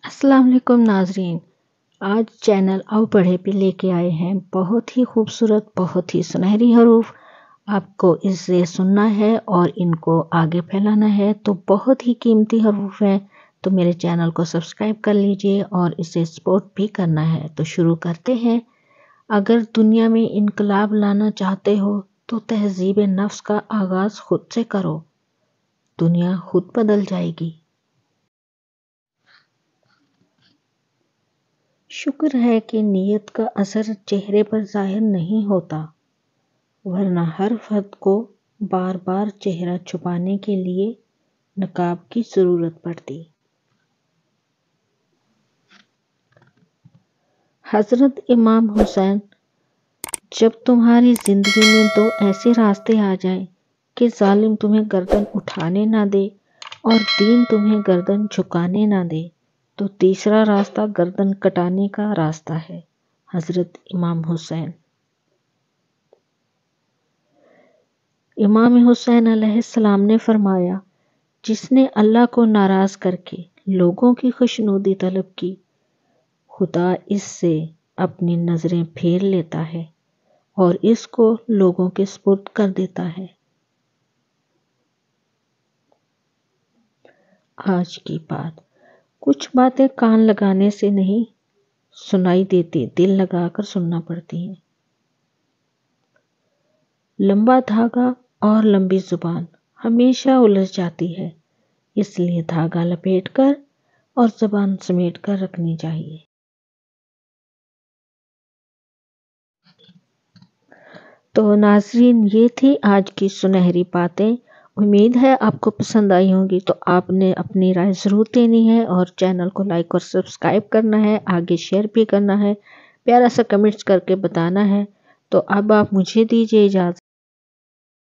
السلام علیکم ناظرین، آج چینل او پڑھے پہ لے کے آئے ہیں بہت ہی خوبصورت، بہت ہی سنہری حروف۔ آپ کو اسے سننا ہے اور ان کو آگے پھیلانا ہے، تو بہت ہی قیمتی حروف ہیں، تو میرے چینل کو سبسکرائب کر لیجئے اور اسے سپورٹ بھی کرنا ہے۔ تو شروع کرتے ہیں۔ اگر دنیا میں انقلاب لانا چاہتے ہو تو تہذیب نفس کا آغاز خود سے کرو، دنیا خود بدل جائے گی۔ شکر ہے کہ نیت کا اثر چہرے پر ظاہر نہیں ہوتا، ورنہ ہر فرد کو بار بار چہرہ چھپانے کے لیے نقاب کی ضرورت پڑتی۔ حضرت امام حسین، جب تمہاری زندگی میں دو ایسے راستے آ جائیں کہ ظالم تمہیں گردن اٹھانے نہ دے اور دین تمہیں گردن جھکانے نہ دے، تو تیسرا راستہ گردن کٹانے کا راستہ ہے۔ حضرت امام حسین۔ امام حسین علیہ السلام نے فرمایا، جس نے اللہ کو ناراض کر کے لوگوں کی خوشنودی طلب کی، خدا اس سے اپنی نظریں پھیر لیتا ہے اور اس کو لوگوں کے سپرد کر دیتا ہے۔ آج کی بات، کچھ باتیں کان لگانے سے نہیں سنائی دیتی، دل لگا کر سننا پڑتی ہیں۔ لمبا دھاگا اور لمبی زبان ہمیشہ الجھ جاتی ہے، اس لیے دھاگا لپیٹ کر اور زبان سمیٹ کر رکھنی چاہیے۔ تو ناظرین، یہ تھی آج کی سنہری باتیں۔ امید ہے آپ کو پسند آئی ہوں گی، تو آپ نے اپنی رائے ضرور دینی ہے اور چینل کو لائک اور سبسکرائب کرنا ہے، آگے شیئر بھی کرنا ہے، پیارا سا کمنٹس کر کے بتانا ہے۔ تو اب آپ مجھے دیجیے اجازت۔